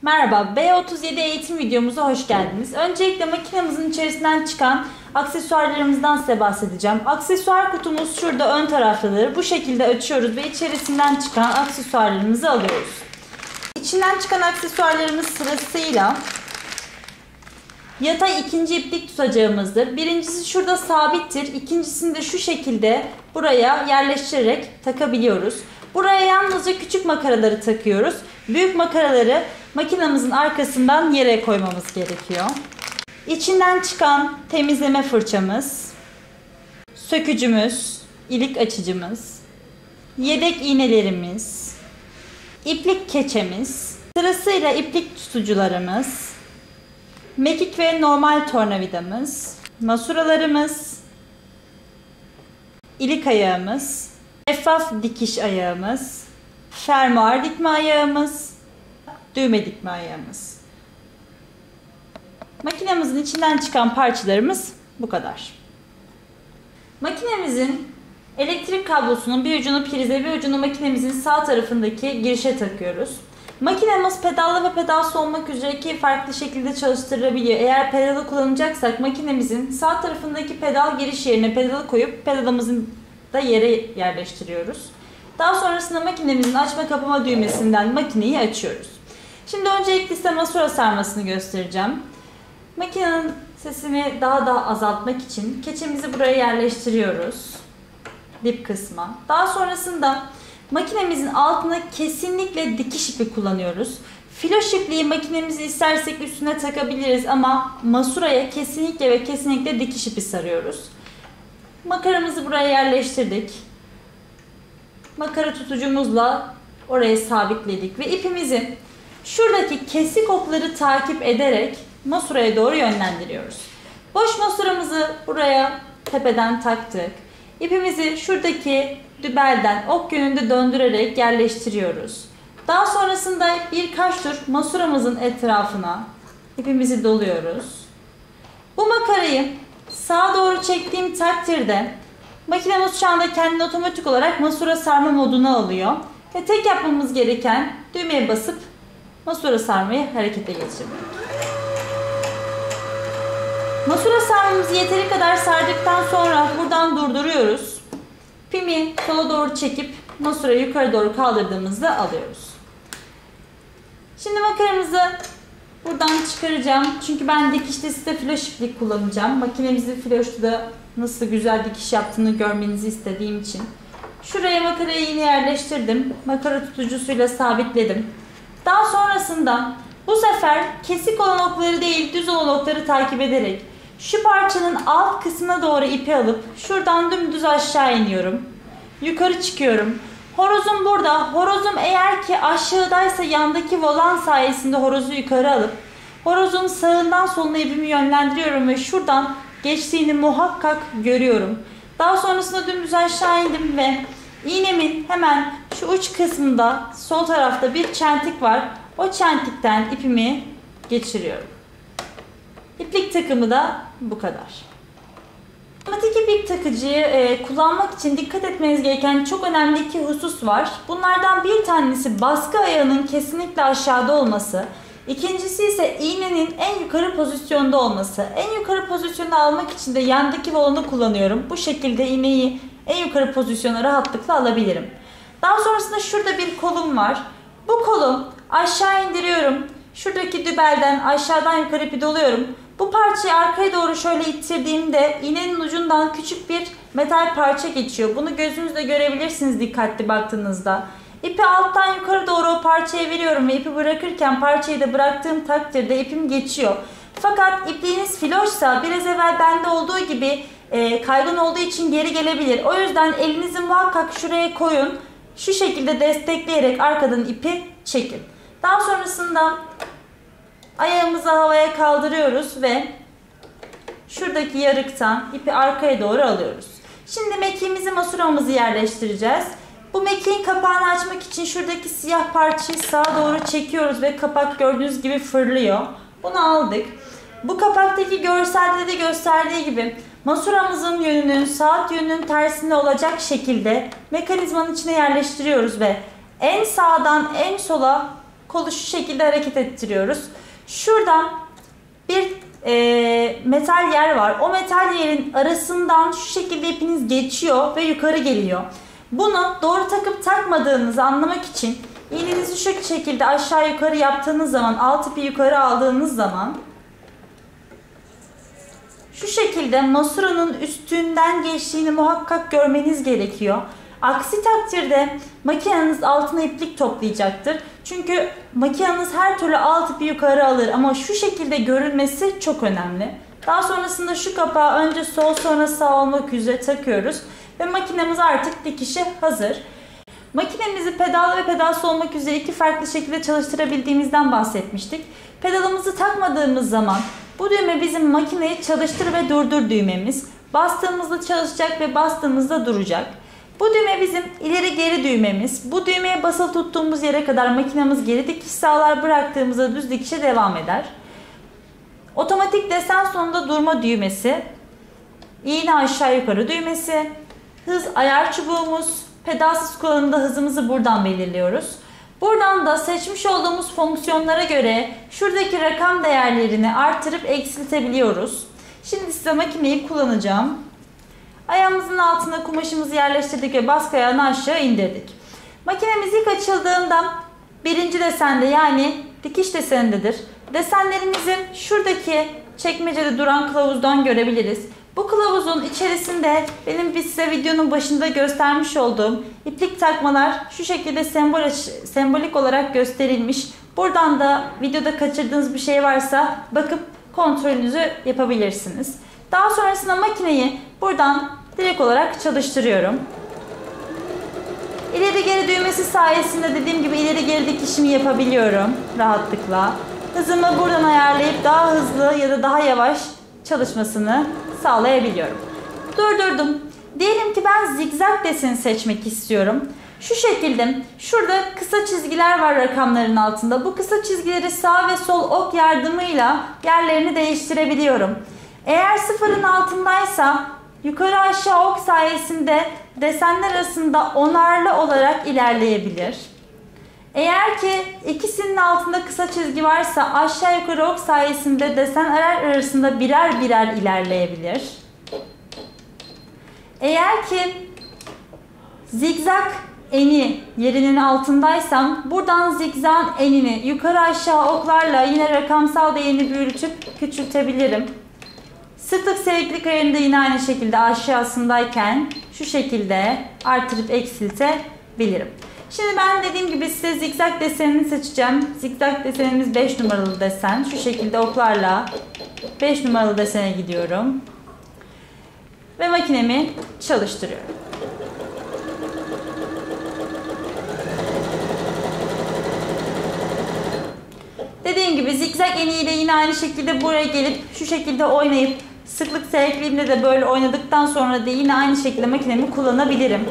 Merhaba, B37 eğitim videomuza hoş geldiniz. Öncelikle makinemizin içerisinden çıkan aksesuarlarımızdan size bahsedeceğim. Aksesuar kutumuz şurada ön taraftadır. Bu şekilde açıyoruz ve içerisinden çıkan aksesuarlarımızı alıyoruz. İçinden çıkan aksesuarlarımız sırasıyla yatay ikinci iplik tutacağımızdır. Birincisi şurada sabittir. İkincisini de şu şekilde buraya yerleştirerek takabiliyoruz. Buraya yalnızca küçük makaraları takıyoruz. Büyük makaraları makinamızın arkasından yere koymamız gerekiyor. İçinden çıkan temizleme fırçamız, sökücümüz, ilik açıcımız, yedek iğnelerimiz, iplik keçemiz, sırasıyla iplik tutucularımız, mekik ve normal tornavidamız, masuralarımız, ilik ayağımız, şeffaf dikiş ayağımız, fermuar dikme ayağımız, düğme dikme ayağımız. Makinemizin içinden çıkan parçalarımız bu kadar. Makinemizin elektrik kablosunun bir ucunu prize, bir ucunu makinemizin sağ tarafındaki girişe takıyoruz. Makinemiz pedallı ve pedalsız olmak üzere iki farklı şekilde çalıştırılabiliyor. Eğer pedalı kullanacaksak makinemizin sağ tarafındaki pedal giriş yerine pedalı koyup pedalımızın da yere yerleştiriyoruz. Daha sonrasında makinemizin açma kapama düğmesinden makineyi açıyoruz. Şimdi öncelikle size masura sarmasını göstereceğim. Makinenin sesini daha da azaltmak için keçemizi buraya yerleştiriyoruz. Dip kısma. Daha sonrasında makinemizin altına kesinlikle dikiş ipi kullanıyoruz. Filoş ipliği makinemizi istersek üstüne takabiliriz ama masuraya kesinlikle ve kesinlikle dikiş ipi sarıyoruz. Makaramızı buraya yerleştirdik. Makara tutucumuzla oraya sabitledik ve ipimizi şuradaki kesik okları takip ederek masuraya doğru yönlendiriyoruz. Boş masuramızı buraya tepeden taktık. İpimizi şuradaki dübelden ok yönünde döndürerek yerleştiriyoruz. Daha sonrasında birkaç tur masuramızın etrafına ipimizi doluyoruz. Bu makarayı sağa doğru çektiğim takdirde makinemiz şu anda kendini otomatik olarak masura sarma moduna alıyor. Ve tek yapmamız gereken düğmeye basıp masura sarmayı harekete geçirmek. Masura sarmamızı yeteri kadar sardıktan sonra buradan durduruyoruz. İpimi sola doğru çekip masurayı yukarı doğru kaldırdığımızda alıyoruz. Şimdi makaramızı buradan çıkaracağım. Çünkü ben dikişte size filoş iplik kullanacağım. Makinemizin filoşta da nasıl güzel dikiş yaptığını görmenizi istediğim için. Şuraya makarayı yine yerleştirdim. Makara tutucusuyla sabitledim. Daha sonrasında bu sefer kesik olan okları değil düz olan okları takip ederek şu parçanın alt kısmına doğru ipi alıp şuradan dümdüz aşağı iniyorum. Yukarı çıkıyorum. Horozum burada. Horozum eğer ki aşağıdaysa yandaki volan sayesinde horozu yukarı alıp horozun sağından soluna ipimi yönlendiriyorum ve şuradan geçtiğini muhakkak görüyorum. Daha sonrasında dümdüz aşağı indim ve iğnemin hemen şu uç kısmında sol tarafta bir çentik var. O çentikten ipimi geçiriyorum. İplik takımı da bu kadar. Otomatik iplik takıcıyı kullanmak için dikkat etmeniz gereken çok önemli iki husus var. Bunlardan bir tanesi baskı ayağının kesinlikle aşağıda olması. İkincisi ise iğnenin en yukarı pozisyonda olması. En yukarı pozisyonu almak için de yandaki volanı kullanıyorum. Bu şekilde iğneyi en yukarı pozisyona rahatlıkla alabilirim. Daha sonrasında şurada bir kolum var. Bu kolum aşağı indiriyorum. Şuradaki dübelden aşağıdan yukarı ipi doluyorum. Bu parçayı arkaya doğru şöyle ittirdiğimde iğnenin ucundan küçük bir metal parça geçiyor. Bunu gözünüzle görebilirsiniz dikkatli baktığınızda. İpi alttan yukarı doğru o parçaya veriyorum ve ipi bırakırken parçayı da bıraktığım takdirde ipim geçiyor. Fakat ipliğiniz filoşsa biraz evvel bende olduğu gibi kaygan olduğu için geri gelebilir. O yüzden elinizi muhakkak şuraya koyun. Şu şekilde destekleyerek arkadan ipi çekin. Daha sonrasında ayağımızı havaya kaldırıyoruz ve şuradaki yarıktan ipi arkaya doğru alıyoruz. Şimdi mekiğimizi masuramızı yerleştireceğiz. Bu mekiğin kapağını açmak için şuradaki siyah parçayı sağa doğru çekiyoruz ve kapak gördüğünüz gibi fırlıyor. Bunu aldık. Bu kapaktaki görselde de gösterdiği gibi masuramızın yönünün saat yönünün tersinde olacak şekilde mekanizmanın içine yerleştiriyoruz ve en sağdan en sola kolu şu şekilde hareket ettiriyoruz. Şuradan bir metal yer var. O metal yerin arasından şu şekilde ipiniz geçiyor ve yukarı geliyor. Bunu doğru takıp takmadığınızı anlamak için iğnenizi şu şekilde aşağı yukarı yaptığınız zaman, alt ipi yukarı aldığınız zaman şu şekilde masuranın üstünden geçtiğini muhakkak görmeniz gerekiyor. Aksi takdirde makineniz altına iplik toplayacaktır. Çünkü makineniz her türlü alt ipi yukarı alır ama şu şekilde görünmesi çok önemli. Daha sonrasında şu kapağı önce sol sonra sağ olmak üzere takıyoruz ve makinemiz artık dikişe hazır. Makinemizi pedal ve pedalsız olmak üzere iki farklı şekilde çalıştırabildiğimizden bahsetmiştik. Pedalımızı takmadığımız zaman bu düğme bizim makineyi çalıştır ve durdur düğmemiz. Bastığımızda çalışacak ve bastığımızda duracak. Bu düğme bizim ileri geri düğmemiz. Bu düğmeye basılı tuttuğumuz yere kadar makinemiz geri dikiş sağlar, bıraktığımızda düz dikişe devam eder. Otomatik desen sonunda durma düğmesi, iğne aşağı yukarı düğmesi, hız ayar çubuğumuz, pedalsız kullanımda hızımızı buradan belirliyoruz. Buradan da seçmiş olduğumuz fonksiyonlara göre şuradaki rakam değerlerini artırıp eksiltebiliyoruz. Şimdi size makineyi kullanacağım. Ayağımızın altına kumaşımızı yerleştirdik ve baskı ayağını aşağı indirdik. Makinemiz ilk açıldığında birinci desende yani dikiş desenindedir. Desenlerimizin şuradaki çekmecede duran kılavuzdan görebiliriz. Bu kılavuzun içerisinde benim size videonun başında göstermiş olduğum iplik takmalar şu şekilde sembolik olarak gösterilmiş. Buradan da videoda kaçırdığınız bir şey varsa bakıp kontrolünüzü yapabilirsiniz. Daha sonrasında makineyi buradan direkt olarak çalıştırıyorum. İleri geri düğmesi sayesinde dediğim gibi ileri geri dikişimi yapabiliyorum rahatlıkla. Hızımı buradan ayarlayıp daha hızlı ya da daha yavaş çalışmasını sağlayabiliyorum. Durdurdum. Diyelim ki ben zigzag deseni seçmek istiyorum. Şu şekilde şurada kısa çizgiler var rakamların altında. Bu kısa çizgileri sağ ve sol ok yardımıyla yerlerini değiştirebiliyorum. Eğer sıfırın altındaysa yukarı aşağı ok sayesinde desenler arasında onarlı olarak ilerleyebilir. Eğer ki ikisinin altında kısa çizgi varsa aşağı yukarı ok sayesinde desenler arasında birer birer ilerleyebilir. Eğer ki zigzag eni yerinin altındaysam buradan zigzag enini yukarı aşağı oklarla yine rakamsal değerini büyütüp küçültebilirim. Sırtlık seyreklik ayarında yine aynı şekilde aşağısındayken şu şekilde artırıp eksiltebilirim. Şimdi ben dediğim gibi size zigzag desenini seçeceğim. Zigzag desenimiz 5 numaralı desen. Şu şekilde oklarla 5 numaralı desene gidiyorum. Ve makinemi çalıştırıyorum. Dediğim gibi zigzag eniyle yine aynı şekilde buraya gelip şu şekilde oynayıp sıklık seyrekliğimde de böyle oynadıktan sonra da yine aynı şekilde makinemi kullanabilirim.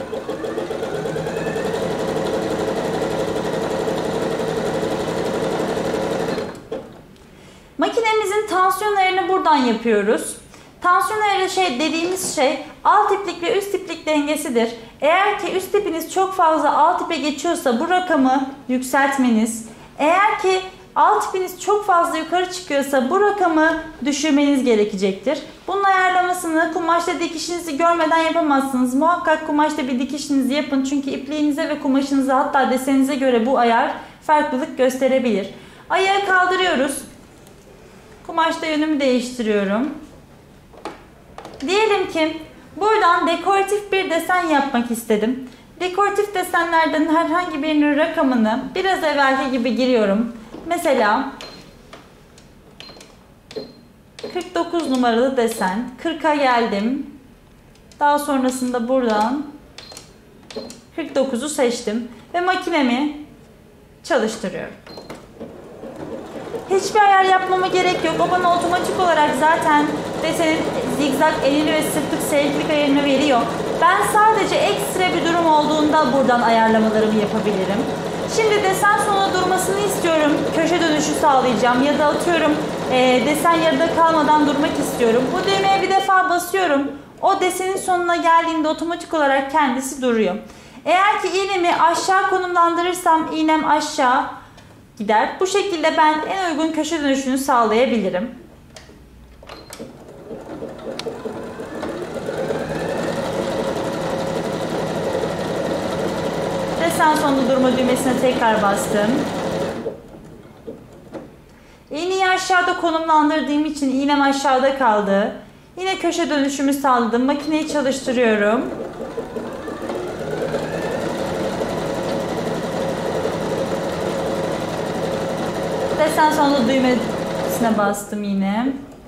Makinemizin tansiyon ayarını buradan yapıyoruz. Tansiyon ayarı dediğimiz şey alt iplik ve üst iplik dengesidir. Eğer ki üst ipiniz çok fazla alt ipe geçiyorsa bu rakamı yükseltmeniz, eğer ki alt ipiniz çok fazla yukarı çıkıyorsa bu rakamı düşürmeniz gerekecektir. Bunun ayarlamasını kumaşta dikişinizi görmeden yapamazsınız. Muhakkak kumaşta bir dikişinizi yapın çünkü ipliğinize ve kumaşınıza hatta deseninize göre bu ayar farklılık gösterebilir. Ayağı kaldırıyoruz. Kumaşta yönümü değiştiriyorum. Diyelim ki buradan dekoratif bir desen yapmak istedim. Dekoratif desenlerden herhangi birinin rakamını biraz evvelki gibi giriyorum. Mesela 49 numaralı desen. 40'a geldim. Daha sonrasında buradan 49'u seçtim. Ve makinemi çalıştırıyorum. Hiçbir ayar yapmama gerek yok. O bana otomatik olarak zaten desenin zigzag enini ve sırtlık seyreklik ayarını veriyor. Ben sadece ekstra bir durum olduğunda buradan ayarlamalarımı yapabilirim. Şimdi desen sonuna durmasını istiyorum. Köşe dönüşü sağlayacağım ya da atıyorum desen yarıda kalmadan durmak istiyorum. Bu düğmeye bir defa basıyorum. O desenin sonuna geldiğinde otomatik olarak kendisi duruyor. Eğer ki iğnemi aşağı konumlandırırsam iğnem aşağı gider. Bu şekilde ben en uygun köşe dönüşünü sağlayabilirim. Desen sonunda durma düğmesine tekrar bastım. İğneyi aşağıda konumlandırdığım için iğnem aşağıda kaldı. Yine köşe dönüşümü sağladım. Makineyi çalıştırıyorum. Desen sonunda düğmesine bastım yine.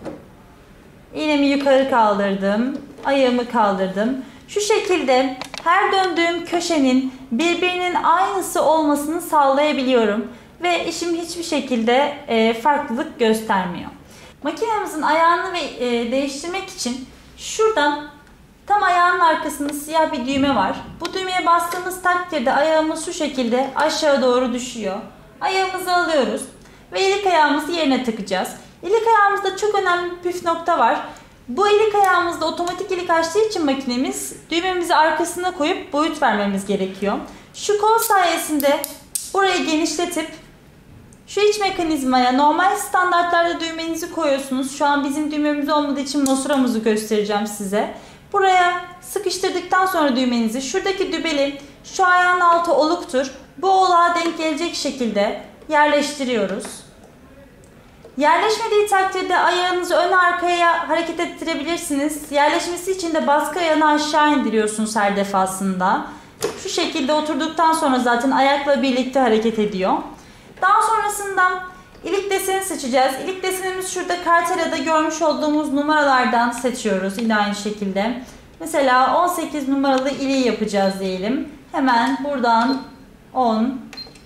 İğnemi yukarı kaldırdım. Ayağımı kaldırdım. Şu şekilde her döndüğüm köşenin birbirinin aynısı olmasını sağlayabiliyorum. Ve işim hiçbir şekilde farklılık göstermiyor. Makinemizin ayağını değiştirmek için şuradan tam ayağının arkasında siyah bir düğme var. Bu düğmeye bastığımız takdirde ayağımız şu şekilde aşağı doğru düşüyor. Ayağımızı alıyoruz ve ilik ayağımızı yerine takacağız. İlik ayağımızda çok önemli bir püf nokta var. Bu ilik ayağımızda otomatik ilik açtığı için makinemiz düğmemizi arkasına koyup boyut vermemiz gerekiyor. Şu kol sayesinde burayı genişletip şu iç mekanizmaya normal standartlarda düğmenizi koyuyorsunuz. Şu an bizim düğmemiz olmadığı için nosuramızı göstereceğim size. Buraya sıkıştırdıktan sonra düğmenizi şuradaki dübeli şu ayağın altı oluktur. Bu olağa denk gelecek şekilde yerleştiriyoruz. Yerleşmediği takdirde ayağınızı ön arkaya hareket ettirebilirsiniz. Yerleşmesi için de baskı ayağını aşağı indiriyorsunuz her defasında. Şu şekilde oturduktan sonra zaten ayakla birlikte hareket ediyor. Daha sonrasında ilik deseni seçeceğiz. İlik desenimiz şurada kartelada görmüş olduğumuz numaralardan seçiyoruz. Yine aynı şekilde. Mesela 18 numaralı iliği yapacağız diyelim. Hemen buradan 10,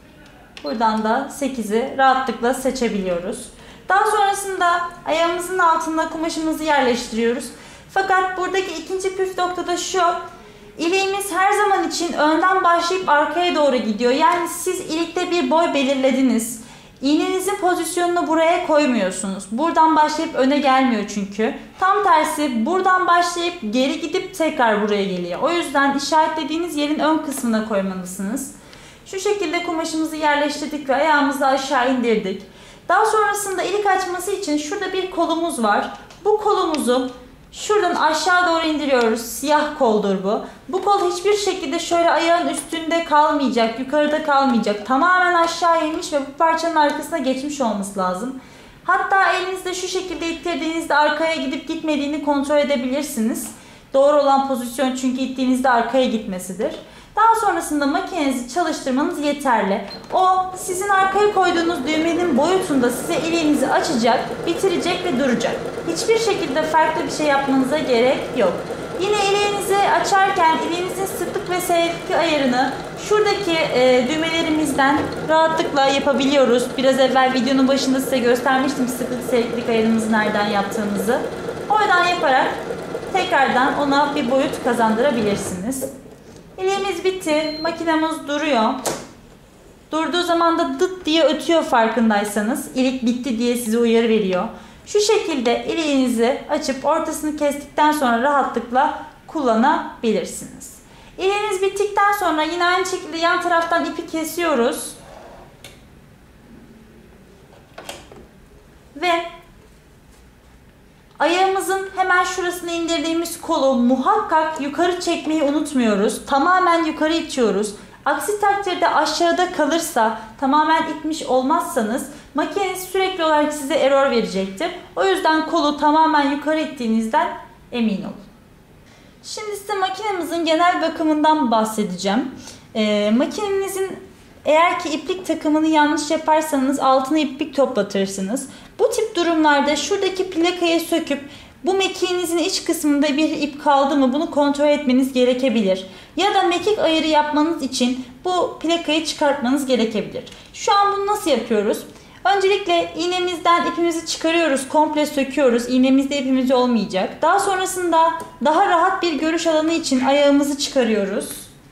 buradan da 8'i rahatlıkla seçebiliyoruz. Daha sonrasında ayağımızın altına kumaşımızı yerleştiriyoruz. Fakat buradaki ikinci püf nokta da şu. İliğimiz her zaman için önden başlayıp arkaya doğru gidiyor. Yani siz ilikte bir boy belirlediniz. İğnenizin pozisyonunu buraya koymuyorsunuz. Buradan başlayıp öne gelmiyor çünkü. Tam tersi buradan başlayıp geri gidip tekrar buraya geliyor. O yüzden işaretlediğiniz yerin ön kısmına koymalısınız. Şu şekilde kumaşımızı yerleştirdik ve ayağımızı aşağı indirdik. Daha sonrasında ilik açması için şurada bir kolumuz var. Bu kolumuzu şuradan aşağı doğru indiriyoruz. Siyah koldur bu. Bu kol hiçbir şekilde şöyle ayağın üstünde kalmayacak, yukarıda kalmayacak. Tamamen aşağı inmiş ve bu parçanın arkasına geçmiş olması lazım. Hatta elinizde şu şekilde ittirdiğinizde arkaya gidip gitmediğini kontrol edebilirsiniz. Doğru olan pozisyon çünkü ittiğinizde arkaya gitmesidir. Daha sonrasında makinenizi çalıştırmanız yeterli. O sizin arkaya koyduğunuz düğmenin boyutunda size iliğinizi açacak, bitirecek ve duracak. Hiçbir şekilde farklı bir şey yapmanıza gerek yok. Yine iliğinizi açarken iliğinizin sıklık ve seyreklik ayarını şuradaki düğmelerimizden rahatlıkla yapabiliyoruz. Biraz evvel videonun başında size göstermiştim sıklık seyreklik ayarımızı nereden yaptığımızı. Oradan yaparak tekrardan ona bir boyut kazandırabilirsiniz. İliğimiz bitti. Makinemiz duruyor. Durduğu zaman da dıt diye ötüyor farkındaysanız. İlik bitti diye size uyarı veriyor. Şu şekilde iliğinizi açıp ortasını kestikten sonra rahatlıkla kullanabilirsiniz. İliğiniz bittikten sonra yine aynı şekilde yan taraftan ipi kesiyoruz. Ve ayağımızın hemen şurasına indirdiğimiz kolu muhakkak yukarı çekmeyi unutmuyoruz. Tamamen yukarı itiyoruz. Aksi takdirde aşağıda kalırsa, tamamen itmiş olmazsanız makineniz sürekli olarak size error verecektir. O yüzden kolu tamamen yukarı ittiğinizden emin olun. Şimdi size makinemizin genel bakımından bahsedeceğim. Makinenizin eğer ki iplik takımını yanlış yaparsanız altına iplik toplatırsınız. Bu tip durumlarda şuradaki plakayı söküp bu mekiğinizin iç kısmında bir ip kaldı mı bunu kontrol etmeniz gerekebilir. Ya da mekik ayarı yapmanız için bu plakayı çıkartmanız gerekebilir. Şu an bunu nasıl yapıyoruz? Öncelikle iğnemizden ipimizi çıkarıyoruz, komple söküyoruz. İğnemizde ipimiz olmayacak. Daha sonrasında daha rahat bir görüş alanı için ayağımızı çıkarıyoruz.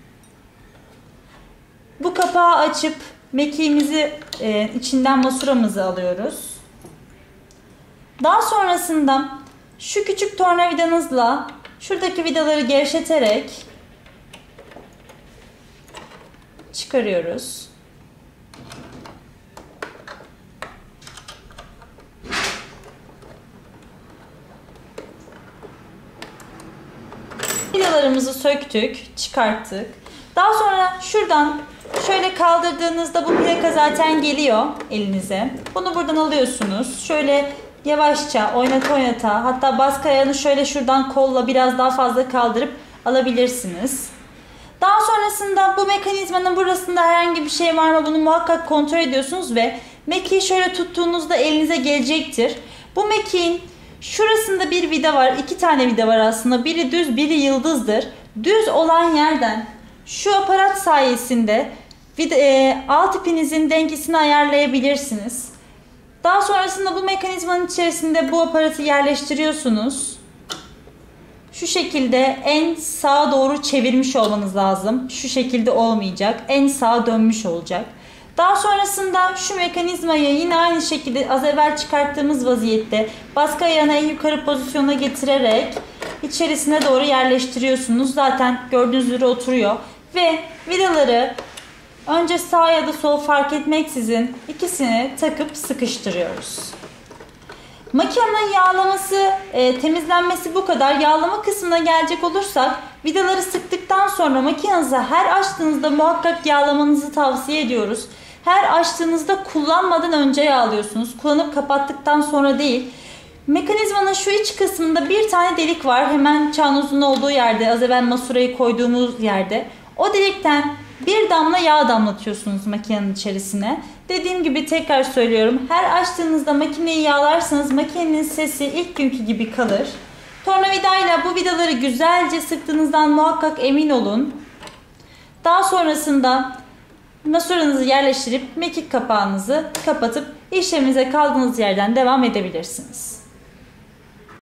Bu kapağı açıp mekiğimizi içinden masuramızı alıyoruz. Daha sonrasında şu küçük tornavidanızla şuradaki vidaları gevşeterek çıkarıyoruz. vidalarımızı söktük, çıkarttık. Daha sonra şuradan şöyle kaldırdığınızda bu plaka zaten geliyor elinize. Bunu buradan alıyorsunuz. Şöyle yavaşça oynata hatta baskı ayağını şöyle şuradan kolla biraz daha fazla kaldırıp alabilirsiniz. Daha sonrasında bu mekanizmanın burasında herhangi bir şey var mı bunu muhakkak kontrol ediyorsunuz ve mekiği şöyle tuttuğunuzda elinize gelecektir. Bu mekiğin şurasında bir vida var. 2 tane vida var aslında. Biri düz, biri yıldızdır. Düz olan yerden şu aparat sayesinde alt ipinizin dengesini ayarlayabilirsiniz. Daha sonrasında bu mekanizmanın içerisinde bu aparatı yerleştiriyorsunuz. Şu şekilde en sağa doğru çevirmiş olmanız lazım. Şu şekilde olmayacak. En sağa dönmüş olacak. Daha sonrasında şu mekanizmayı yine aynı şekilde az evvel çıkarttığımız vaziyette baskı ayağını en yukarı pozisyona getirerek içerisine doğru yerleştiriyorsunuz. Zaten gördüğünüz üzere oturuyor. Ve vidaları önce sağ ya da sol fark etmeksizin ikisini takıp sıkıştırıyoruz. Makinenin yağlaması, temizlenmesi bu kadar. Yağlama kısmına gelecek olursak vidaları sıktıktan sonra makinenizi her açtığınızda muhakkak yağlamanızı tavsiye ediyoruz. Her açtığınızda kullanmadan önce yağlıyorsunuz. Kullanıp kapattıktan sonra değil. Mekanizmanın şu iç kısmında bir tane delik var. Hemen çanozun olduğu yerde, az evvel masurayı koyduğumuz yerde. O delikten bir damla yağ damlatıyorsunuz makinenin içerisine. Dediğim gibi tekrar söylüyorum. Her açtığınızda makineyi yağlarsanız makinenin sesi ilk günkü gibi kalır. Tornavidayla bu vidaları güzelce sıktığınızdan muhakkak emin olun. Daha sonrasında masuranızı yerleştirip mekik kapağınızı kapatıp işleminize kaldığınız yerden devam edebilirsiniz.